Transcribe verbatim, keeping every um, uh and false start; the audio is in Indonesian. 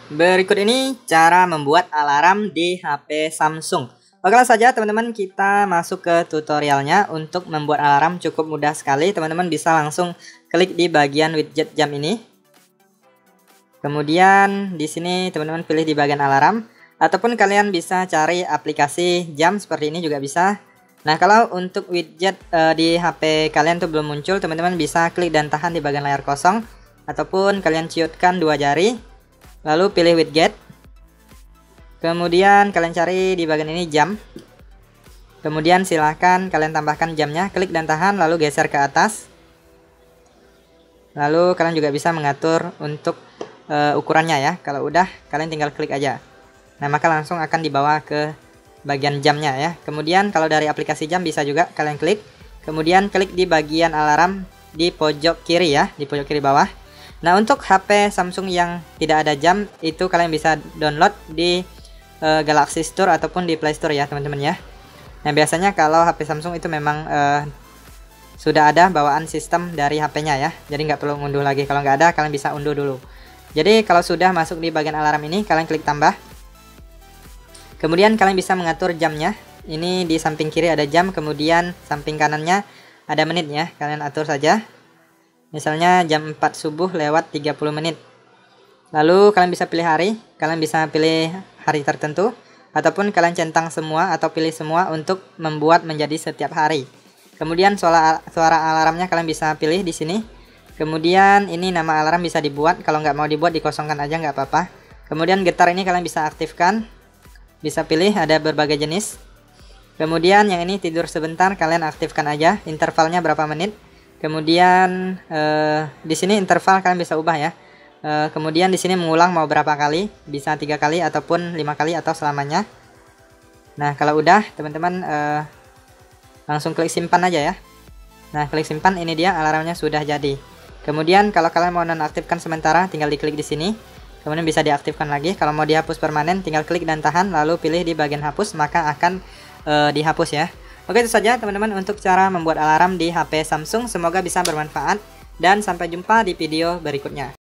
Berikut ini cara membuat alarm di H P Samsung. Oke langsung saja teman-teman, kita masuk ke tutorialnya. Untuk membuat alarm cukup mudah sekali. Teman-teman bisa langsung klik di bagian widget jam ini. Kemudian di sini teman-teman pilih di bagian alarm, ataupun kalian bisa cari aplikasi jam seperti ini juga bisa. Nah, kalau untuk widget uh, di H P kalian tuh belum muncul, teman-teman bisa klik dan tahan di bagian layar kosong, ataupun kalian ciutkan dua jari, lalu pilih widget. Kemudian kalian cari di bagian ini jam. Kemudian silahkan kalian tambahkan jamnya, klik dan tahan, lalu geser ke atas. Lalu kalian juga bisa mengatur untuk uh, ukurannya ya. Kalau udah, kalian tinggal klik aja. Nah, maka langsung akan dibawa ke bagian jamnya ya. Kemudian kalau dari aplikasi jam bisa juga kalian klik. Kemudian klik di bagian alarm di pojok kiri ya, di pojok kiri bawah. Nah, untuk H P Samsung yang tidak ada jam, itu kalian bisa download di uh, Galaxy Store ataupun di Play Store ya teman-teman ya. Nah, biasanya kalau H P Samsung itu memang uh, sudah ada bawaan sistem dari H P-nya ya. Jadi nggak perlu ngunduh lagi. Kalau nggak ada, kalian bisa unduh dulu. Jadi kalau sudah masuk di bagian alarm ini, kalian klik tambah. Kemudian kalian bisa mengatur jamnya. Ini di samping kiri ada jam, kemudian samping kanannya ada menit ya. Kalian atur saja. Misalnya jam empat subuh lewat tiga puluh menit. Lalu kalian bisa pilih hari, kalian bisa pilih hari tertentu, ataupun kalian centang semua atau pilih semua untuk membuat menjadi setiap hari. Kemudian suara, suara alarmnya kalian bisa pilih di sini. Kemudian ini nama alarm bisa dibuat, kalau nggak mau dibuat dikosongkan aja nggak apa-apa. Kemudian getar ini kalian bisa aktifkan, bisa pilih, ada berbagai jenis. Kemudian yang ini tidur sebentar, kalian aktifkan aja, intervalnya berapa menit. Kemudian eh, di sini interval kalian bisa ubah ya. Eh, kemudian di sini mengulang mau berapa kali, bisa tiga kali ataupun lima kali atau selamanya. Nah, kalau udah teman-teman eh, langsung klik simpan aja ya. Nah, klik simpan, ini dia alarmnya sudah jadi. Kemudian kalau kalian mau nonaktifkan sementara, tinggal diklik di sini. Kemudian bisa diaktifkan lagi. Kalau mau dihapus permanen, tinggal klik dan tahan, lalu pilih di bagian hapus, maka akan eh, dihapus ya. Oke, itu saja teman-teman untuk cara membuat alarm di H P Samsung. Semoga bisa bermanfaat dan sampai jumpa di video berikutnya.